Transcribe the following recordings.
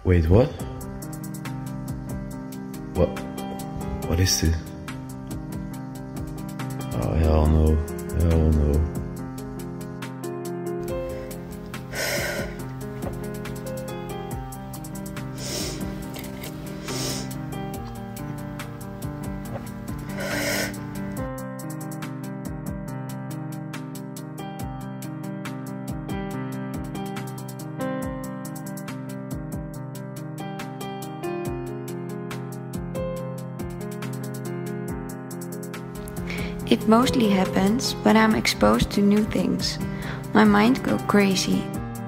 Wait, what? What is this? Oh, hell no. Hell no. It mostly happens when I'm exposed to new things. My mind goes crazy.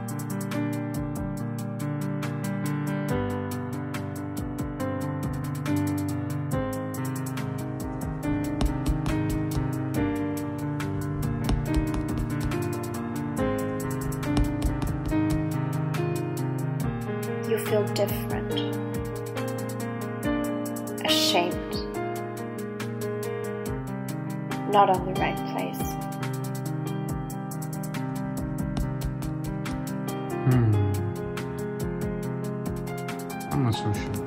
You feel different, ashamed, not on the right place. I'm not so sure.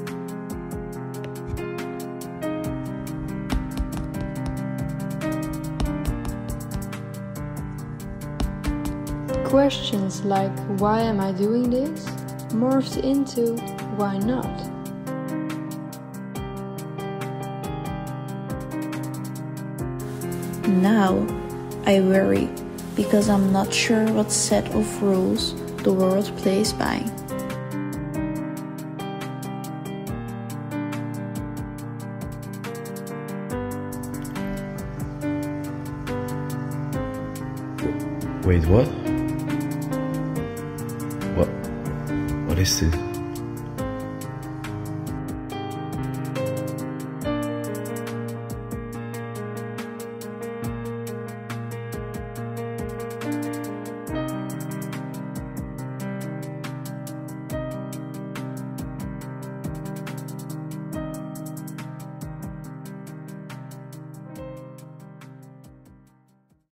Questions like why am I doing this morphs into why not? Now I worry because I'm not sure what set of rules the world plays by. Wait, what? What is this?